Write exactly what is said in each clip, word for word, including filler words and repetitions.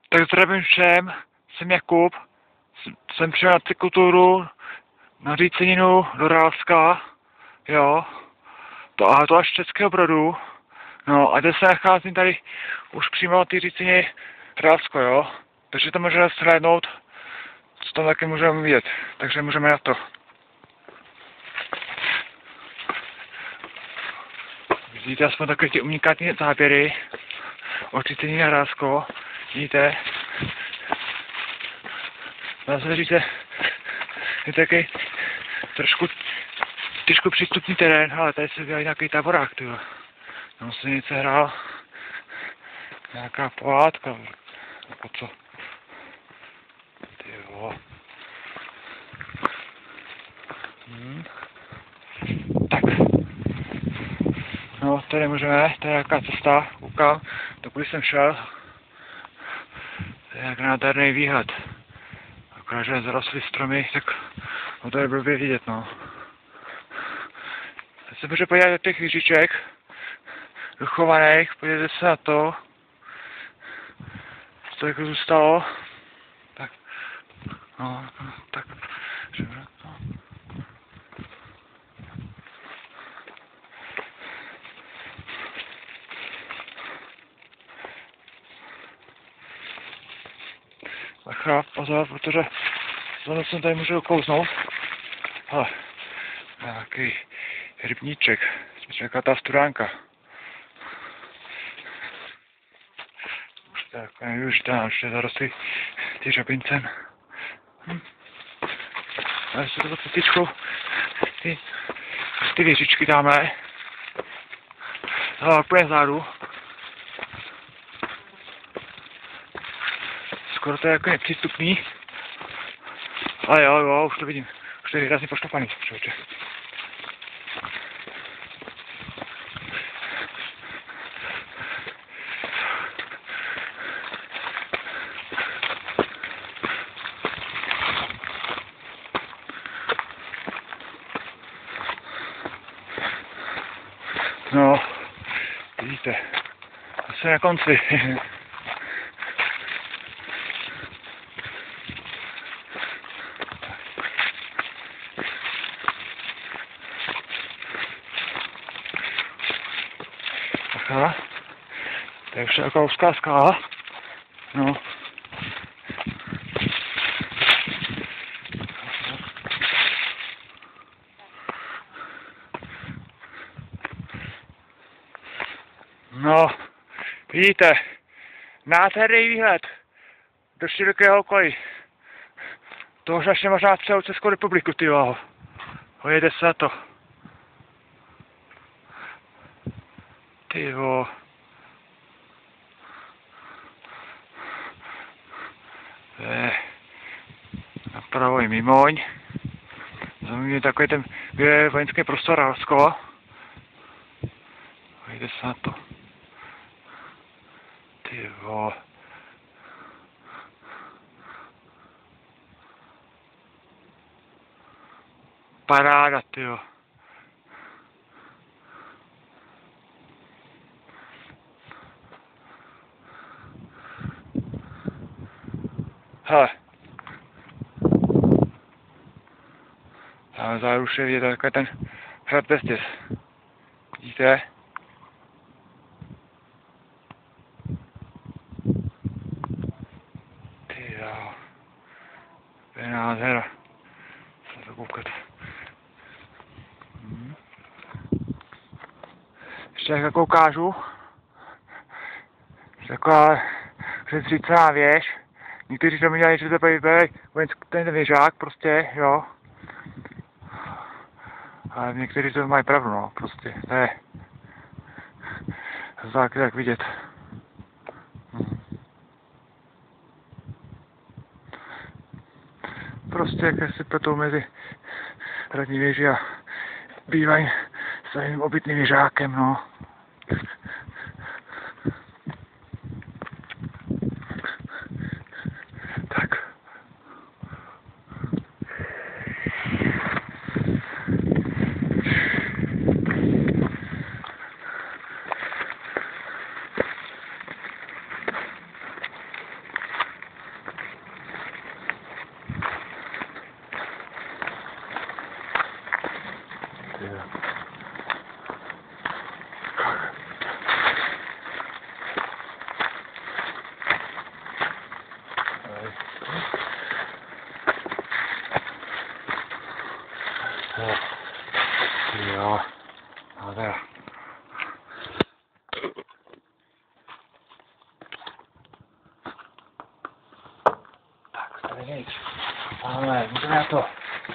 Tak zdravím všem, jsem Jakub, jsem přijel na cykloturu, na Říceninu do Ralska, jo, to, a to až z Českého Brodu, no a teď se nacházím tady už přímo na té Řícenině Ralsko, jo, takže to můžeme shlédnout, co tam taky můžeme vidět, takže můžeme na to. Vidíte aspoň takové ty unikátní záběry o Řícenině na Ralsko, vidíte. Dá se říct, je taky trošku těžko přístupný terén, ale tady se dělá nějaký táborák, tyjo. Tam se něco hrál, nějaká pohádka, jako co. Tyjo. Hmm. Tak. No, tady můžeme, tady je nějaká cesta, koukám, dokud jsem šel. To je jak nádherný výhled. Akorát, že zarostly stromy, tak no to je blbě vidět, no. Já se můžu podívat do těch výžiček, dochovaných, podívejte se na to, co to jako zůstalo. Tak, no, tak, no. Bacha, pozor, protože znovu jsem tady můžu kouznout. Hele, nějaký rybníček, nějaká ta studánka. Už to je jako nevyužitá, už je zarostlý ty řabincem. Hm. A jestli to za cestičkou ty, ty věžičky dáme. Hele, úplně zádu. Skoro to je jako nepřístupný. Ale jo, jo, už to vidím. Už to je výrazně poštopaný, člověče. No, vidíte, asi na konci. Aha, to je už taková úzká skála. No. No, vidíte, nádherný výhled do širokého okolí. To už až možná celou Českou republiku, tyjo. Hojede se na to. Tyjo. To je napravo i Mimoň. Za mě takový ten vojenský prostor Ralsko. Hojede se na to. Tyjo. Paráda, tyjo. Hele. Tam záru už je vidět takový ten hrad Bezděz. Vidíte? Tyjo. To je nádhera. Se to koukat. Hmm. Ještě jako ukážu. Taková přezřícená věž. Někteří to měli, že to byl ten věžák, prostě, jo. Ale někteří to mají pravdu, no, prostě, to je základ jak vidět. Hmm. Prostě jak si pletou mezi hradní věži a bývají svým obytným věžákem, no. ale nic. Ale můžeme na to.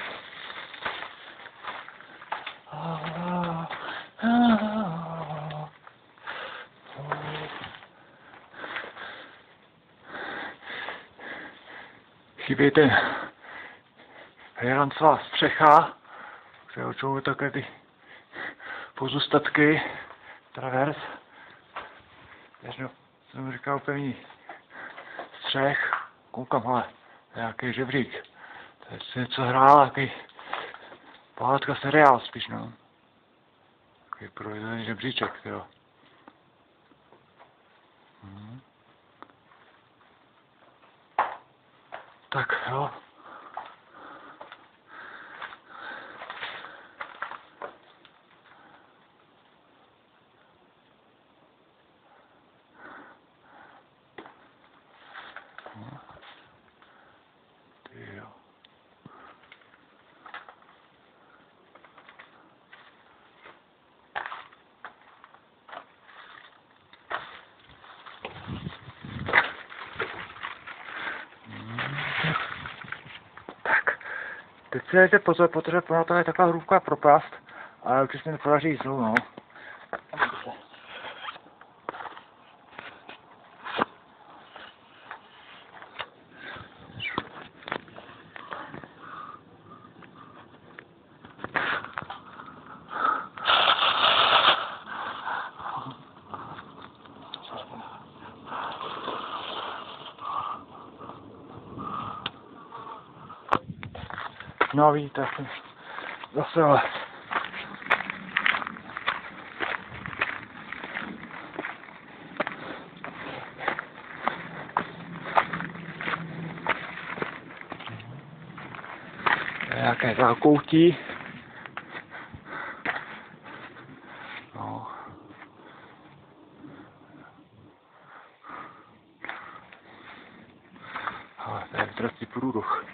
Chybí ten hrancová střecha, kterou čou takhle ty pozůstatky, travers. Ježno, jsem říkal pevný střech, koukám, ale nějaký žebřík. To je něco hrál, nějaký pohádka seriál spíš, no. Takový projevený žebříček, jo. Hmm. Tak, jo. Hmm. Ty jo. Teď si dejte pozor, protože ona to je taková hrůvká propast, ale určitě se mi nepodaří jít znovu, no. No víte, jsem zase ale. Nějaké zákoutí. No. Ale to je vytrastý průduch.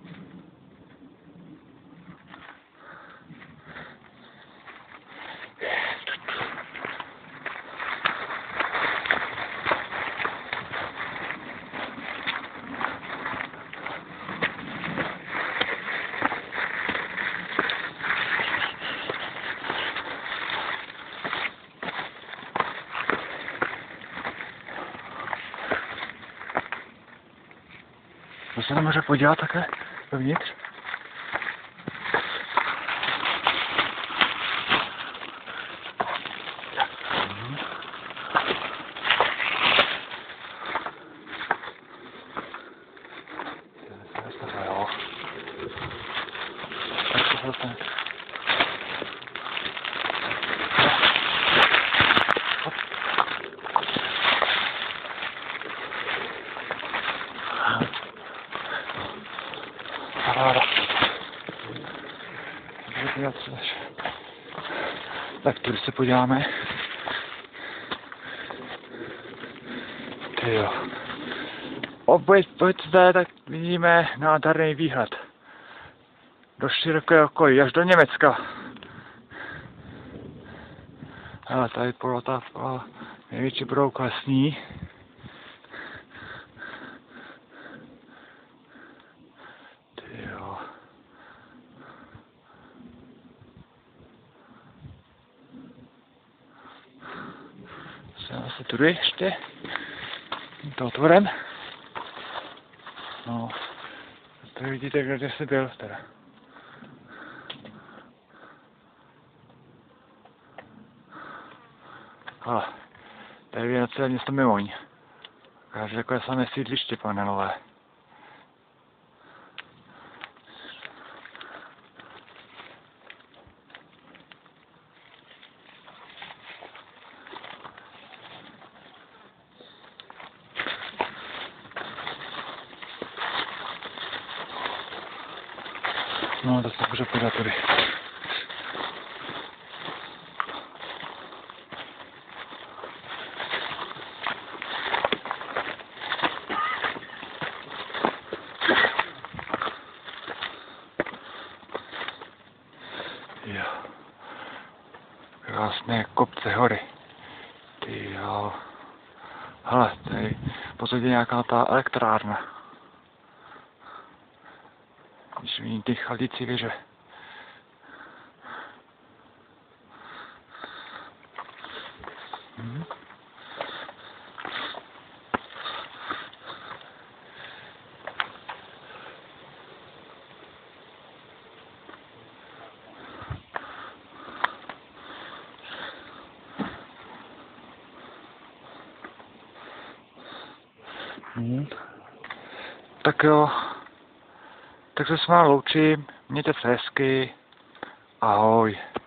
To se tam může podívat takhle dovnitř? Tak tady se podíváme. Tyjo. Opět zde tak vidíme nádherný výhled. Do širokého okolí, až do Německa. Hele, tady polota největší brouka sní. Tyjo. Jsem asi tudy ještě. To otvorem. No. Tady vidíte, kde jsi byl teda. Ale tady je na celé město Mimoň. Káže takové samé sídliště panelové. No, to se může podat tady. Jo. Krásné kopce hory. Ty jo. Hele, tady v podstatě nějaká ta elektrárna. Když vidím ty chalící věže. Hmm. Hmm. Tak jo, tak se s vámi loučím, mějte se hezky, ahoj.